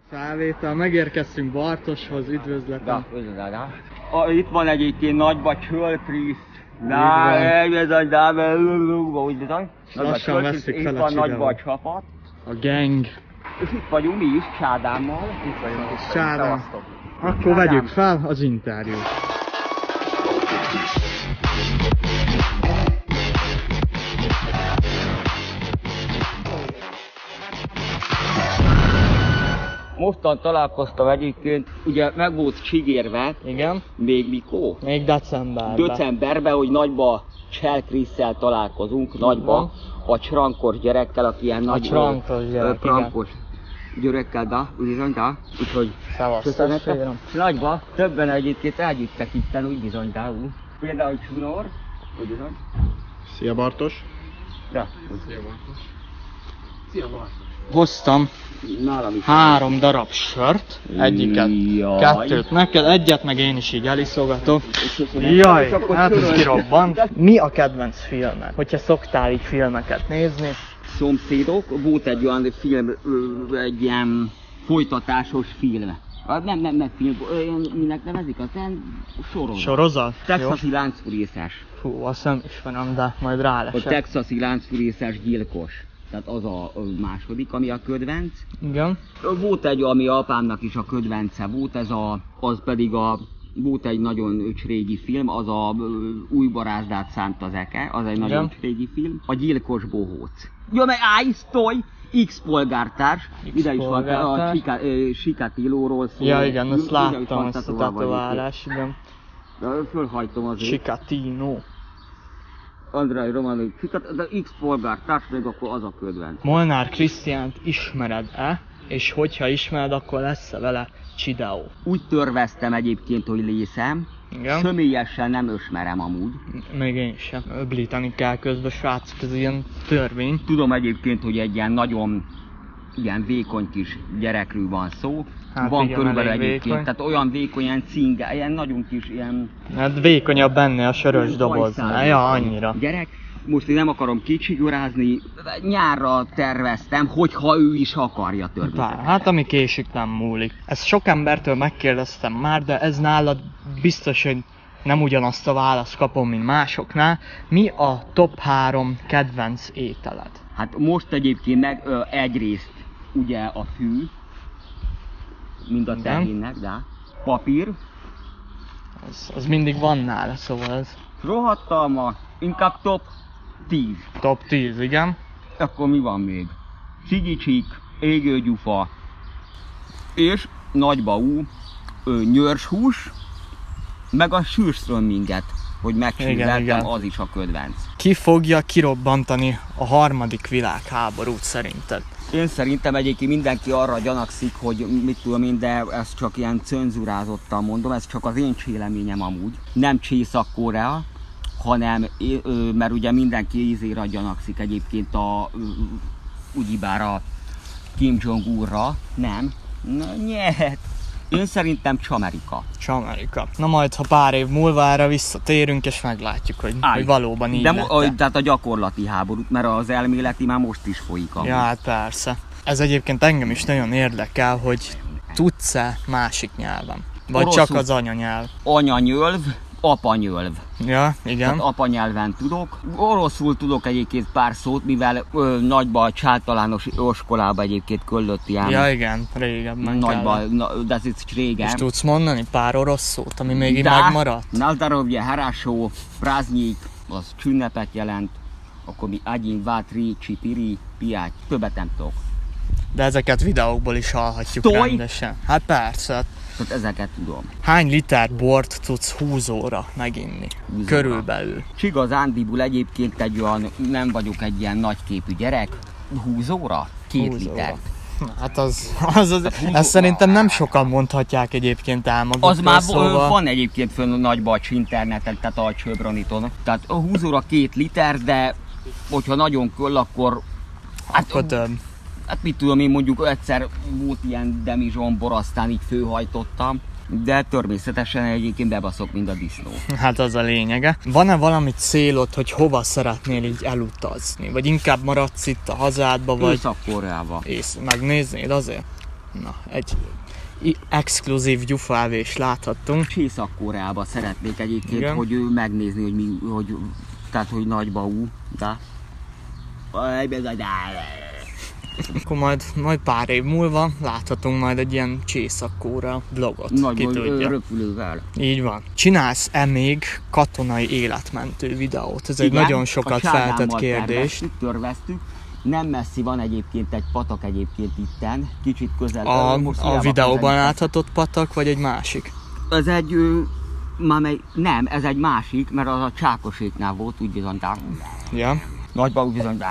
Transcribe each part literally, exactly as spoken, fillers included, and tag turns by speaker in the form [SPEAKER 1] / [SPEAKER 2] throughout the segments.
[SPEAKER 1] Felvétel, megérkeztünk Bartoshoz, üdvözletem.
[SPEAKER 2] Da, itt van egyébként nagyba Csölkrisz. Na, ez a úgy bizony.
[SPEAKER 1] Lassan veszik fel a
[SPEAKER 2] Itt van nagyba a csapat.
[SPEAKER 1] A gang.
[SPEAKER 2] És itt vagyunk mi is, Csádámmal. Itt vagyunk is.
[SPEAKER 1] Csádám. Akkor vegyük fel az interjút.
[SPEAKER 2] Mostan találkoztam egyébként, ugye meg volt csigérve.
[SPEAKER 1] Igen.
[SPEAKER 2] Még mikor?
[SPEAKER 1] Még decemberben.
[SPEAKER 2] Decemberben, hogy nagyba Csölkrisszel találkozunk, nagyba. A csrankos gyerekkel, aki ilyen nagy...
[SPEAKER 1] A csrankos gyerek,
[SPEAKER 2] Csrankos gyerekkel, da, bizony, da. Úgyhogy...
[SPEAKER 1] Szevasztok,
[SPEAKER 2] nagyba többen egyébként elgyűjtek itten, úgy bizony, da, úgy. Például Csunor, úgy bizony.
[SPEAKER 1] Szia Bartos.
[SPEAKER 2] Ja.
[SPEAKER 1] Szia Bartos. Szia Bartos. Hoztam három darab sört, egyiket, Jaj. kettőt neked, egyet meg én is így eliszogatok. Jaj, hát ez kirobbant. Mi a kedvenc filmed? Hogyha szoktál így filmeket nézni?
[SPEAKER 2] Szomszédok, volt egy olyan film, egy ilyen folytatásos film. Nem, nem, nem film, minek nevezik, aztán sorozat.
[SPEAKER 1] Sorozat?
[SPEAKER 2] Texasi láncfűrészes.
[SPEAKER 1] Fú, azt nem ismerem, de majd rálesek.
[SPEAKER 2] A texasi láncfűrészes gyilkos. Tehát az a második, ami a kedvenc.
[SPEAKER 1] Igen.
[SPEAKER 2] Volt egy, ami apámnak is a kedvence volt, ez a, az pedig a, volt egy nagyon régi film, az a Új barázdát szánt az eke, az egy Igen. nagyon régi film. A gyilkos bohóc. Jó, meg állj, sztoj! X polgártárs, ide is van a Chikatilo-ról szól.
[SPEAKER 1] Ja igen, ezt láttam, ezt a tetoválás, igen.
[SPEAKER 2] Fölhajtom azért.
[SPEAKER 1] Chikatino.
[SPEAKER 2] Andrei Romanov, de X polgártárs, meg akkor az a kedvenc.
[SPEAKER 1] Molnár Krisztiánt ismered-e? És hogyha ismered, akkor lesz-e vele csideó?
[SPEAKER 2] Úgy törveztem egyébként, hogy lészem. Igen. Személyesen nem ismerem amúgy.
[SPEAKER 1] Még én sem. Öblíteni kell közben, srácok, ez ilyen törvény.
[SPEAKER 2] Tudom egyébként, hogy egy ilyen nagyon ilyen vékony kis gyerekről van szó. Hát van igen, körülbelül egyébként, vékony. Tehát olyan vékony, ilyen cinge, ilyen nagyon kis ilyen...
[SPEAKER 1] Hát vékonyabb benne a sörös doboznál, ja annyira.
[SPEAKER 2] Gyerek, most én nem akarom kicsigorázni, nyárra terveztem, hogyha ő is akarja természetesen.
[SPEAKER 1] Hát ami késik nem múlik. Ezt sok embertől megkérdeztem már, de ez nálad biztos, hogy nem ugyanazt a választ kapom, mint másoknál. Mi a top három kedvenc ételed?
[SPEAKER 2] Hát most egyébként meg ö, egyrészt ugye a fű, mind a tehénnek, de papír.
[SPEAKER 1] Az, az mindig van nála, szóval ez...
[SPEAKER 2] Rohadtalma, inkább top tíz.
[SPEAKER 1] Top tíz, igen.
[SPEAKER 2] Akkor mi van még? Csigicsik, égőgyufa, és nagybaú, nyörshús, meg a sűrströmminget, hogy megcsízeltem, az is a kedvenc.
[SPEAKER 1] Ki fogja kirobbantani a harmadik világháborút szerinted?
[SPEAKER 2] Én szerintem egyébként mindenki arra gyanakszik, hogy mit tudom én, de ezt csak ilyen cenzurázottan mondom, ez csak az én cséleményem amúgy. Nem Észak-Korea, hanem, mert ugye mindenki ízére gyanakszik egyébként a, ugyebár a Kim Jong-unra, nem? Na, nyert! Én szerintem Csamerika.
[SPEAKER 1] Csamerika. Na majd, ha pár év múlva erre visszatérünk, és meglátjuk, hogy, hogy valóban így
[SPEAKER 2] de
[SPEAKER 1] lett.
[SPEAKER 2] Tehát a gyakorlati háborút, mert az elméleti már most is folyik.
[SPEAKER 1] Ja, hát persze. Ez egyébként engem is nagyon érdekel, hogy tudsz-e másik nyelven? Vagy Oroszul, csak az anyanyelv?
[SPEAKER 2] Anyanyelv, apanyelv.
[SPEAKER 1] Ja, igen.
[SPEAKER 2] Tehát apanyelven tudok. Oroszul tudok egyébként pár szót, mivel ö, nagyba a általános iskolába egyébként küldött ilyen.
[SPEAKER 1] Ja igen, régebben
[SPEAKER 2] nagyba, na, de ez itt régen.
[SPEAKER 1] És tudsz mondani pár orosz szót, ami még így megmaradt?
[SPEAKER 2] Nazdarovje, Harasó, Prázdnyik, az csünnepet jelent. Akkor mi Agyin, Vátri, Csipiri, Piáty, többet nem tudok.
[SPEAKER 1] De ezeket videókból is hallhatjuk
[SPEAKER 2] Stoj?
[SPEAKER 1] rendesen. Hát persze.
[SPEAKER 2] Tehát ezeket tudom.
[SPEAKER 1] Hány liter bort tudsz húzóra meginni? Húzóra. Körülbelül.
[SPEAKER 2] Csigazándiból egyébként egy olyan, nem vagyok egy ilyen nagyképű gyerek. Húzóra? Két litert.
[SPEAKER 1] Hát az, az, az hát ezt szerintem nem sokan mondhatják egyébként el magukról.
[SPEAKER 2] Az már
[SPEAKER 1] szóval...
[SPEAKER 2] van egyébként fönn nagy bacs interneten, tehát a Csöbraniton. Tehát a húzóra két liter, de hogyha nagyon köll, akkor... Hát,
[SPEAKER 1] akkor több.
[SPEAKER 2] Hát mit tudom én, mondjuk egyszer volt ilyen demizson bor, aztán így főhajtottam, de természetesen egyébként bebaszok, mint a disznó.
[SPEAKER 1] Hát az a lényege. Van-e valami célod, hogy hova szeretnél így elutazni? Vagy inkább maradsz itt a hazádba, vagy...
[SPEAKER 2] Észak-Koreába.
[SPEAKER 1] Ész... Megnéznéd azért? Na, egy exkluzív gyufaevést láthattunk.
[SPEAKER 2] Észak-Koreába szeretnék egyébként, igen, hogy ő megnézni, hogy mi, hogy, tehát hogy nagyba ú, de...
[SPEAKER 1] Akkor majd, majd pár év múlva láthatunk majd egy ilyen Észak-Korea vlogot.
[SPEAKER 2] Nagyban röpülővel.
[SPEAKER 1] Így van. Csinálsz-e még katonai életmentő videót? Ez igen, egy nagyon sokat feltett kérdés.
[SPEAKER 2] Terveztük, törveztük. Nem messzi van egyébként egy patak egyébként itten, kicsit közel.
[SPEAKER 1] A, a videóban láthatott patak, vagy egy másik?
[SPEAKER 2] Ez egy, ő, már mely, nem, ez egy másik, mert az a Csákoséknál volt, úgy bizony.
[SPEAKER 1] Ja.
[SPEAKER 2] Nagyban úgy bizony.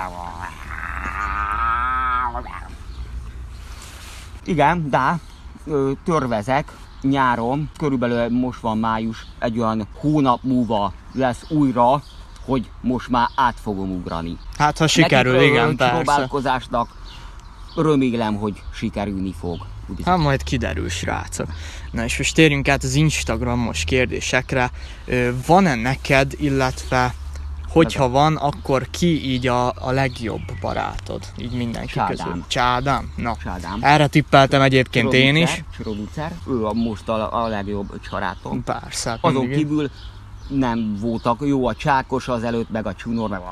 [SPEAKER 2] Igen, de törvezek nyáron, körülbelül most van május, egy olyan hónap múlva lesz újra, hogy most már át fogom ugrani.
[SPEAKER 1] Hát ha sikerül, nekik, igen, persze.
[SPEAKER 2] Próbálkozásnak remélem, hogy sikerülni fog.
[SPEAKER 1] Hát majd kiderül, srácok. Na és most térjünk át az Instagramos kérdésekre. Van-e neked, illetve hogyha van, akkor ki így a, a legjobb barátod? Így mindenki
[SPEAKER 2] Csádám.
[SPEAKER 1] közül. Csádám? Na,
[SPEAKER 2] Csádám.
[SPEAKER 1] Erre tippeltem egyébként én is.
[SPEAKER 2] Csroducer, ő a most a, a legjobb csarátom.
[SPEAKER 1] Persze.
[SPEAKER 2] Azon mindig. Kívül nem voltak jó a Csákos az előtt, meg a Csunor, meg...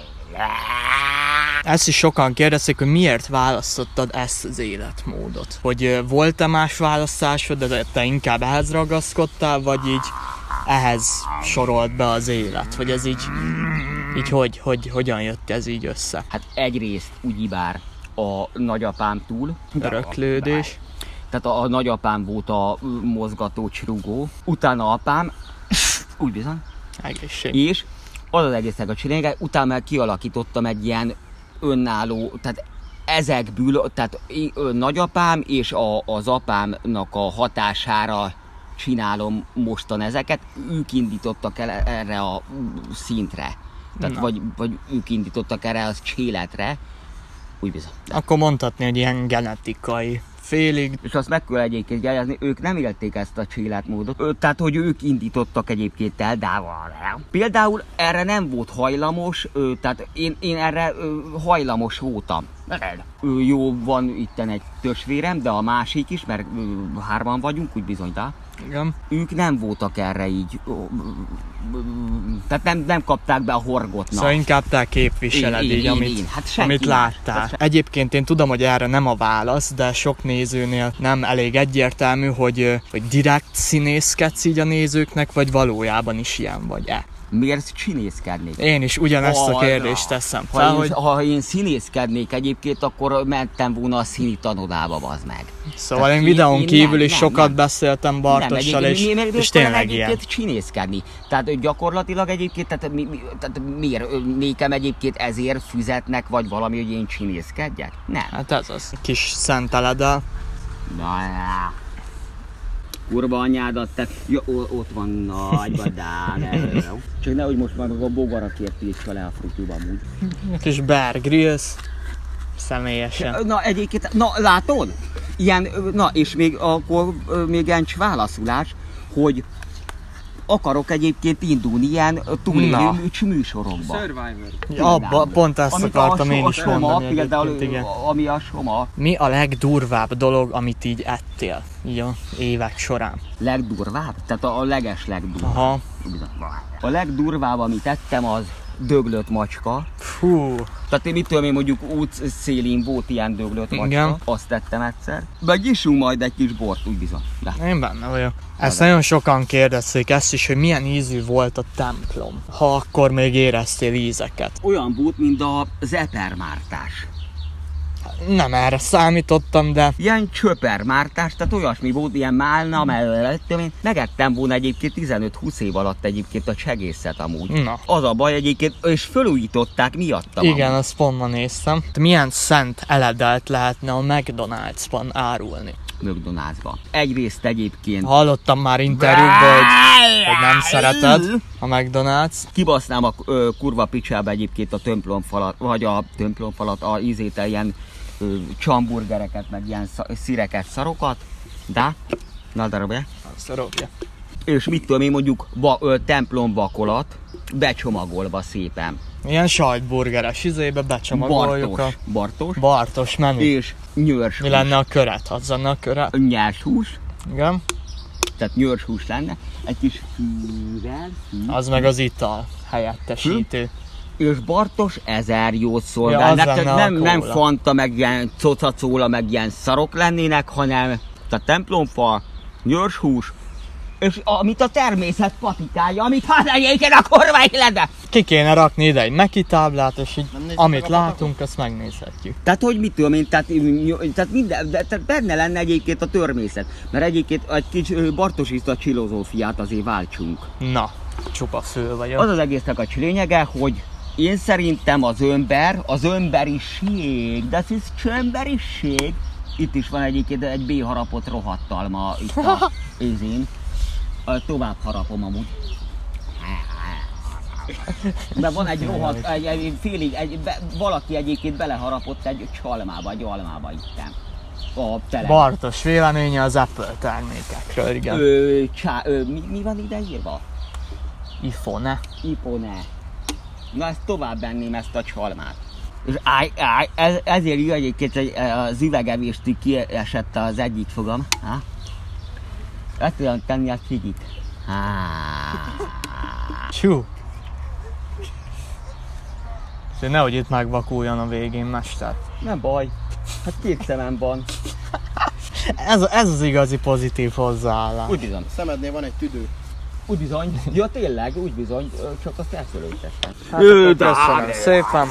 [SPEAKER 1] Ezt is sokan kérdezték, hogy miért választottad ezt az életmódot? Hogy volt-e más választásod, de te inkább ehhez ragaszkodtál, vagy így ehhez sorolt be az élet? Hogy ez így, így hogy, hogy, hogyan jött ez így össze?
[SPEAKER 2] Hát egyrészt ugyebár a nagyapámtól.
[SPEAKER 1] Öröklődés.
[SPEAKER 2] Tehát a, a nagyapám volt a mozgató csrugó, utána apám, úgy bizony.
[SPEAKER 1] Egészség.
[SPEAKER 2] És az az egésznek a csinálját, utána már kialakítottam egy ilyen önálló, tehát ezekből, tehát nagyapám és a, az apámnak a hatására csinálom mostan ezeket, ők indítottak el erre a szintre, tehát vagy, vagy ők indítottak erre az életre, úgy bizony.
[SPEAKER 1] Akkor mondhatni, hogy ilyen genetikai. Félig.
[SPEAKER 2] És azt meg kell egyébként jelezni, ők nem élték ezt a életmódot, tehát hogy ők indítottak egyébként el, de például erre nem volt hajlamos, tehát én, én erre hajlamos voltam. Jó, van itten egy tösvérem, de a másik is, mert hárman vagyunk, úgy bizony, de
[SPEAKER 1] igen.
[SPEAKER 2] Ők nem voltak erre így, tehát nem, nem kapták be a horgot.
[SPEAKER 1] Szóval inkább te képviseled így, amit, én. Hát amit láttál. Hát egyébként én tudom, hogy erre nem a válasz, de sok nézőnél nem elég egyértelmű, hogy, hogy direkt színészkedsz így a nézőknek, vagy valójában is ilyen vagy-e.
[SPEAKER 2] Miért csinészkednék?
[SPEAKER 1] Én is ugyanezt a kérdést teszem.
[SPEAKER 2] Ha, Fel, én, hogy... ha én színészkednék egyébként, akkor mentem volna a színi tanodába, bazd meg.
[SPEAKER 1] Szóval tehát én videón én, kívül nem, is nem, sokat nem. beszéltem Bartossal, nem, és, mi, mi, mi, és tényleg ilyen.
[SPEAKER 2] Csinészkedni. Tehát gyakorlatilag egyébként, tehát, mi, mi, tehát miért nékem egyébként ezért fizetnek, vagy valami, hogy én csinészkedjek? Nem.
[SPEAKER 1] Hát ez az. Kis szenteledel.
[SPEAKER 2] Na, kurva anyádat, te... Ja, ott van nagy vadán. Csak nehogy most már a bogarakért tilts vele a frutyúban amúgy.
[SPEAKER 1] Kis Bear Grylls. Személyesen.
[SPEAKER 2] Na egyébként, na látod? Ilyen, na és még akkor még egy válaszulás, hogy akarok egyébként indulni ilyen túlélő műsorokba.
[SPEAKER 1] Survivor. Ja, abba, pont ezt amit akartam én is mondani.
[SPEAKER 2] Például, igen. Ami a soma.
[SPEAKER 1] Mi a legdurvább dolog, amit így ettél így a évek során?
[SPEAKER 2] Legdurvább? Tehát a, a leges legdurvább.
[SPEAKER 1] Aha.
[SPEAKER 2] A legdurvább, amit ettem, az döglött macska.
[SPEAKER 1] Fú.
[SPEAKER 2] Tehát én mit tudom én, mondjuk út szélén volt ilyen döglött macska.
[SPEAKER 1] Igen.
[SPEAKER 2] Azt tettem egyszer. Meg isunk majd egy kis bort, úgy bizony. De.
[SPEAKER 1] Én benne vagyok. Ezt nagyon sokan kérdezték ezt is, hogy milyen ízű volt a templom, ha akkor még éreztél ízeket.
[SPEAKER 2] Olyan volt, mint az epermártás.
[SPEAKER 1] Nem erre számítottam, de...
[SPEAKER 2] Ilyen csöpermártás, tehát olyasmi volt, ilyen málna mellett, én megettem volna egyébként tizenöt-húsz év alatt egyébként a csegészet amúgy.
[SPEAKER 1] Na.
[SPEAKER 2] Az a baj egyébként, és felújították miattam.
[SPEAKER 1] Igen,
[SPEAKER 2] amúgy.
[SPEAKER 1] azt pont ma néztem. Milyen szent eledelt lehetne a McDonald'sban árulni?
[SPEAKER 2] McDonald'sba. Egyrészt egyébként...
[SPEAKER 1] Hallottam már interjúkban, hogy, hogy nem szereted a McDonald's.
[SPEAKER 2] Kibasznám a ö, kurva picsába egyébként a templomfalat, vagy a templomfalat, a ízétel ilyen ö, csamburgereket, meg ilyen szireket, szarokat. De? Na darabja.
[SPEAKER 1] Szarokja.
[SPEAKER 2] És mit tudom én mondjuk ba, ö, templombakolat becsomagolva szépen.
[SPEAKER 1] Ilyen sajtburgeres izébe becsomagoljuk.
[SPEAKER 2] Bartos. A... Bartos.
[SPEAKER 1] Bartos menü.
[SPEAKER 2] És nyörs
[SPEAKER 1] Mi lenne a köret? Azzanna a köret?
[SPEAKER 2] Nyers hús.
[SPEAKER 1] Igen.
[SPEAKER 2] Tehát nyörs hús lenne. Egy kis fűvel. Fű.
[SPEAKER 1] Az meg az ital helyettesítő.
[SPEAKER 2] Hm? És Bartos ezer jót szolgál. Ja, nektek nem, nem Fanta, meg ilyen cocacóla, meg ilyen szarok lennének, hanem a templomfa, nyörs hús, és amit a természet patikálja, amit használják a kurva életbe.
[SPEAKER 1] Ki kéne rakni ide egy Meki táblát, és így amit látunk, azt megnézhetjük.
[SPEAKER 2] Tehát, hogy mit tudom én, tehát, tehát, minden, de, tehát benne lenne egyébként a természet. Mert egyébként egy kicsi bartosista filozófiát azért váltsunk.
[SPEAKER 1] Na, csupa föl vagyok.
[SPEAKER 2] Az az egésznek a lényege, hogy én szerintem az ember, az emberiség, de ez emberiség. Itt is van egyébként egy B-harapott rohadtal ma itt a ézén. Tovább harapom amúgy. De van egy rohadt, egy, egy félig, egy, be, valaki egyébként beleharapott egy csalmába, egy almába itten. A tele.
[SPEAKER 1] Bartos véleménye az Apple termékekről, igen.
[SPEAKER 2] Ö, csá, ö, mi, mi van ide írva?
[SPEAKER 1] iPhone.
[SPEAKER 2] iPhone. Na ezt tovább venném ezt a csalmát. És áj, áj, ez, ezért jó egyébként, hogy az üvegevést kiesett az egyik fogam. Ha? Ezt tudom tenni a cigit.
[SPEAKER 1] Csú. Nehogy itt megvakuljon a végén, mester.
[SPEAKER 2] Nem baj. Hát két szemem van.
[SPEAKER 1] ez, ez az igazi pozitív hozzáállás.
[SPEAKER 2] Úgy bizony.
[SPEAKER 3] Szemednél van egy tüdő.
[SPEAKER 2] Úgy bizony. Ja tényleg, úgy bizony. Csak azt elszölőtettem.
[SPEAKER 1] Hát Ő, köszönöm szépen.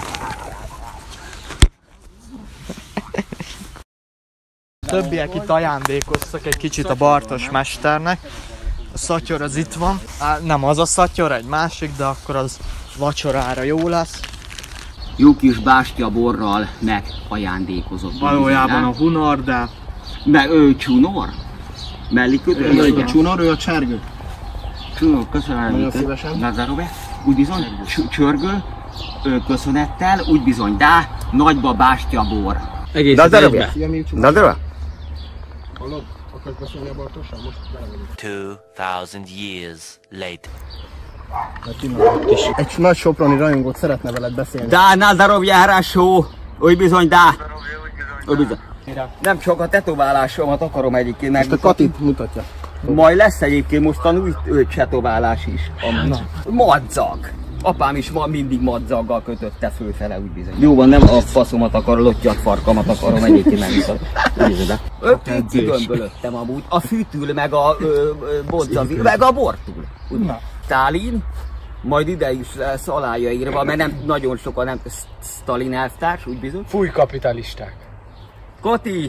[SPEAKER 1] Többiek itt ajándékoztak egy kicsit a Bartos mesternek. A szatyor az itt van. Á, nem az a szatyor, egy másik, de akkor az vacsorára jó lesz.
[SPEAKER 2] Jó kis bástya borral meg ajándékozott.
[SPEAKER 1] Valójában a Hunor, de...
[SPEAKER 2] Meg ő Csunor? Mellikötő?
[SPEAKER 3] Ő a Csunor, ő a Csergő.
[SPEAKER 2] Csunor, köszönöm.
[SPEAKER 3] Nagyon szívesen.
[SPEAKER 2] Nazarove, úgy bizony, Csörgő, köszönettel, úgy bizony, de nagyba bástya bor.
[SPEAKER 1] Egész
[SPEAKER 2] Nazarove. Nazarove.
[SPEAKER 3] Hallod? Akarsz beszélni a Bartossal? Most belemegyünk.
[SPEAKER 4] Two thousand years later.
[SPEAKER 3] Egy nagy soproni rajongót szeretne veled beszélni.
[SPEAKER 2] Dá, Nazarov járásó! Úgy bizony, dá! Úgy bizony. Nem csak a tetoválásomat akarom egyébként meg.
[SPEAKER 3] Most a Katit mutatja.
[SPEAKER 2] Majd lesz egyébként mostan új tetoválás is. Madzag! Apám is ma mindig madzaggal kötötte fölfele, úgy bizony. Jó van, nem a faszomat akar, a lottyat farkamat akarom egyébként megmutatni. Pici gömbölöttem amúgy. A fűtül, meg a bodzavi, meg a bortul. Stálin, majd ide is lesz alája írva, mert nem nagyon sokan nem Stalin elvtárs, úgy bizony.
[SPEAKER 1] Fúj kapitalisták.
[SPEAKER 2] Koti!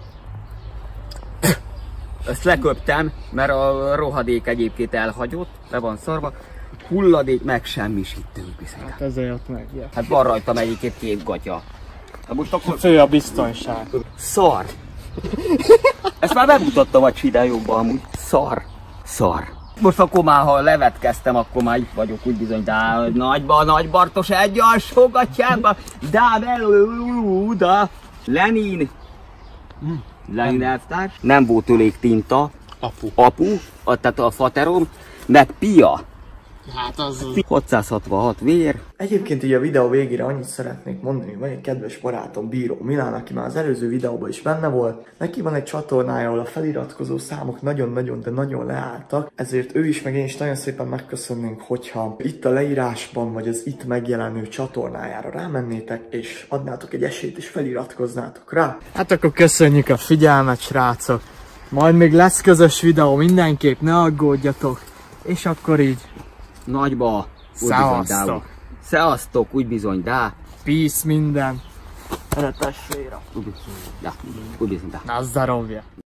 [SPEAKER 2] Ezt leköptem, mert a rohadék egyébként elhagyott, le van szarva. Hulladék megsemmisítő, úgy bizony.
[SPEAKER 1] Hát ezért jött meg, ja.
[SPEAKER 2] Hát van rajtam egyébként két gatya. Hát most akkor...
[SPEAKER 1] Fő a biztonság.
[SPEAKER 2] Szar! Ezt már bemutattam a csidájukban amúgy. Szar! Szar! Most akkor már, ha levetkeztem, akkor már itt vagyok, úgy bizony, de nagyba, nagy Bartos egy alsó gatyába, de belőle, Lenin, Lenin elvtárs, nem volt elég tinta,
[SPEAKER 1] Apu.
[SPEAKER 2] apu, a, tehát a faterom, meg Pia.
[SPEAKER 1] Hát az...
[SPEAKER 2] hatszázhatvanhat vér.
[SPEAKER 5] Egyébként így a videó végére annyit szeretnék mondani, hogy van egy kedves barátom, Bíró Milán, aki már az előző videóban is benne volt. Neki van egy csatornája, ahol a feliratkozó számok nagyon-nagyon, de nagyon leálltak, ezért ő is, meg én is nagyon szépen megköszönnénk, hogyha itt a leírásban, vagy az itt megjelenő csatornájára rámennétek, és adnátok egy esélyt, és feliratkoznátok rá.
[SPEAKER 1] Hát akkor köszönjük a figyelmet, srácok. Majd még lesz közös videó, mindenképp ne aggódjatok. És akkor így...
[SPEAKER 2] Nagyba,
[SPEAKER 1] Szevasztok!
[SPEAKER 2] Szevasztok, úgy bizony, dá!
[SPEAKER 1] Peace minden! Szeretes féra!
[SPEAKER 2] Úgy bizony, dá! Úgy bizony, dá!
[SPEAKER 1] Na, zdarovje!